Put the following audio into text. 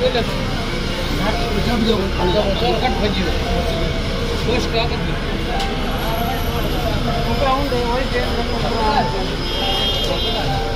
कट भजी गोश्त का कट ऊपर आऊं दे वही